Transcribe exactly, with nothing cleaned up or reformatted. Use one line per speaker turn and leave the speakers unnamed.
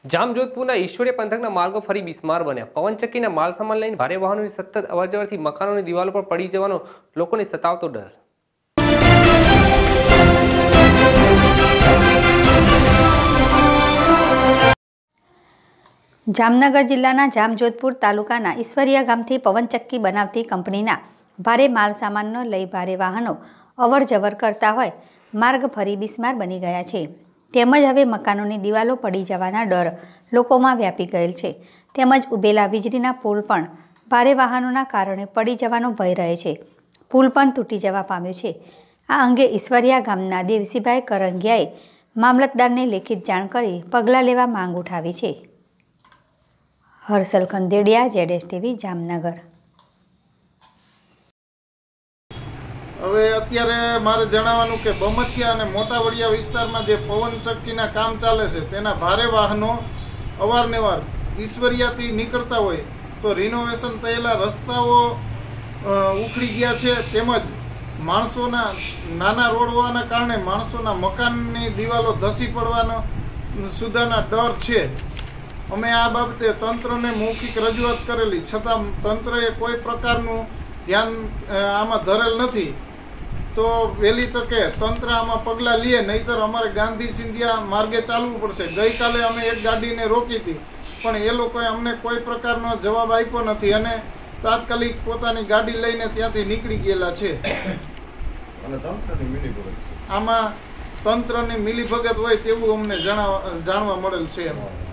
જામજોધપુરના ઈશ્વરીય પંથકના માર્ગો ફરી બિસ્માર બન્યા। પવનચક્કીના માલ સામાન લઈને ભારે વાહનોની સતત અવરજવરથી મકાનોની દિવાલો પર પડી જવાનો લોકોને સતાવતો ડર।
જામનગર જિલ્લાના જામજોધપુર તાલુકાના ઈશ્વરીય ગામથી પવનચક્કી બનાવતી કંપનીના ભારે માલ સામાનનો લઈ ભારે વાહનો અવર જવર કરતા હોય માર્ગ ફરી બિસ્માર બની ગયા છે। તેમજ હવે મકાનોની દિવાલો પડી જવાના ડર લોકોમાં વ્યાપી ગયેલ છે। તેમજ ઉભેલા વીજળીના પુલ પણ ભારે વાહનોના કારણે પડી જવાનો ભય રહે છે। પુલ પણ તૂટી જવા પામ્યો છે। આ અંગે ઈશ્વરીયા ગામના દેવસીભાઈ કરંગિયાએ મામલતદારને લેખિત જાણ કરી પગલાં લેવા માંગ ઉઠાવી છે। હર્ષલ ખંદેડિયા, જેડેશ ટીવી, જામનગર।
હવે અત્યારે મારે જણાવવાનું કે બમતિયા અને મોટા વડિયા વિસ્તારમાં જે પવનચક્કીના કામ ચાલે છે તેના ભારે વાહનો અવારનવાર ઈશ્વરિયાથી નીકળતા હોય તો રિનોવેશન થયેલા રસ્તાઓ ઉખડી ગયા છે। તેમજ માણસોના નાના રોડ હોવાના કારણે માણસોના મકાનની દિવાલો ધસી પડવાનો સુધાના ડર છે। અમે આ બાબતે તંત્રને મૌખિક રજૂઆત કરેલી છતાં તંત્રએ કોઈ પ્રકારનું ધ્યાન આમાં ધરેલ નથી। તો વહેલી તકે તંત્ર આમાં પગલાં લે, નહીંતર અમારે ગાંધી સિંધિયા માર્ગે ચાલવું પડશે। ગઈકાલે અમે એક ગાડીને રોકી હતી પણ એ લોકોએ અમને કોઈ પ્રકારનો જવાબ આપ્યો નથી અને તાત્કાલિક પોતાની ગાડી લઈને ત્યાંથી નીકળી ગયેલા છે। આમાં તંત્રની મિલીભગત હોય તેવું અમને જાણવા જાણવા મળેલ છે।